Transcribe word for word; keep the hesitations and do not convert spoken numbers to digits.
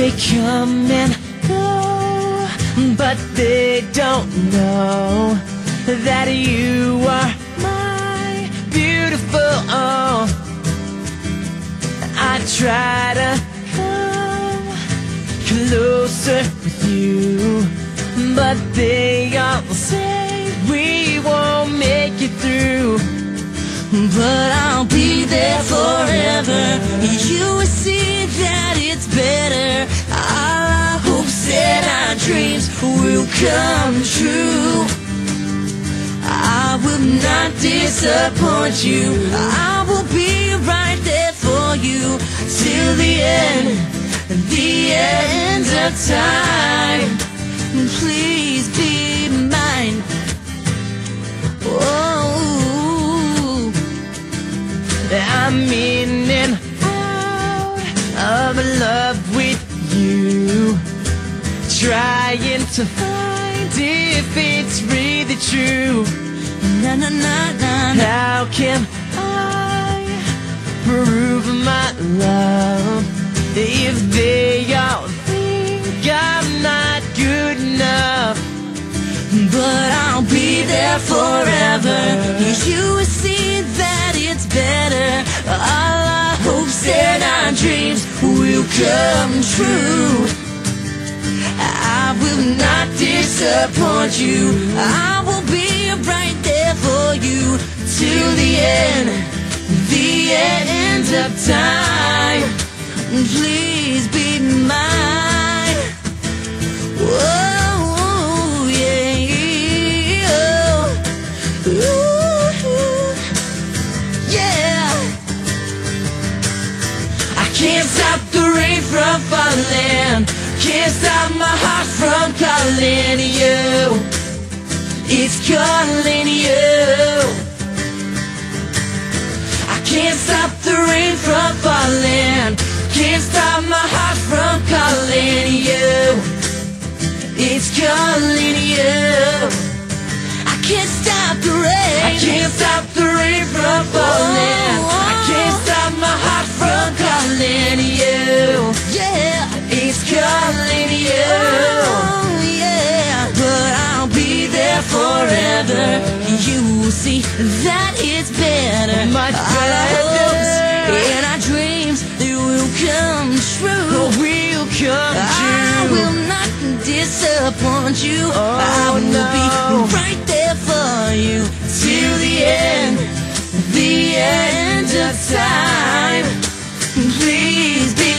They come and go, but they don't know that you are my beautiful own. I try to come closer with you, but they all say we won't make it through. But I'll be there forever. You will see that it's better. Our hopes and our dreams will come true. I will not disappoint you. I will be right there for you till the end, the end of time. Please be mine. Oh, I'm in and out of love with you, trying to find if it's really true. Na, na, na, na, na. How can I prove my love if they all think I'm not good enough? But I'll be there forever. You will see that it's better. All our hopes and our dreams will come true. I will not disappoint you. I will be right there for you till the end, the end of time. Please be mine. Whoa, yeah, oh, ooh, yeah. I can't stop the rain from falling, can't stop my heart from calling you. It's calling you. I can't stop the rain from falling, can't stop my heart from calling you. It's calling you. I can't stop the rain. I can't stop the rain from falling. Oh, oh. I can't stop my heart from calling you. Yeah, it's calling you. Oh, yeah. But I'll be there forever. You will see that it's better. Much better. Our hopes and our dreams, they will come true. Oh, will come true. I will not disappoint you. Oh, I will no. be right there for you till the end, the end of time. Please be